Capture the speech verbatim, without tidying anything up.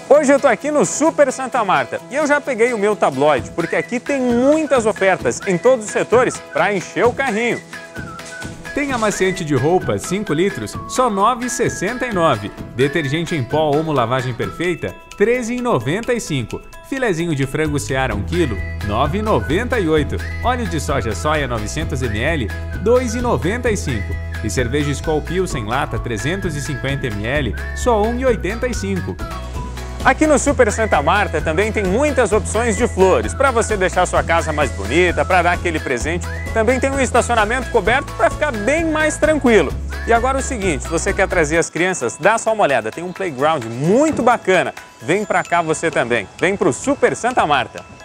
Hoje eu tô aqui no Super Santa Marta e eu já peguei o meu tabloide, porque aqui tem muitas ofertas em todos os setores para encher o carrinho. Tem amaciante de roupa cinco litros, só nove reais e sessenta e nove centavos. Detergente em pó Omo Lavagem Perfeita, treze reais e noventa e cinco centavos. Filezinho de frango Seara um quilo, nove reais e noventa e oito centavos. Óleo de soja soia novecentos mililitros, dois reais e noventa e cinco centavos. E cerveja Skol Pilsen lata trezentos e cinquenta mililitros, só um real e oitenta e cinco centavos. Aqui no Super Santa Marta também tem muitas opções de flores, para você deixar sua casa mais bonita, para dar aquele presente. Também tem um estacionamento coberto para ficar bem mais tranquilo. E agora o seguinte, se você quer trazer as crianças, dá só uma olhada, tem um playground muito bacana. Vem para cá você também, vem para o Super Santa Marta.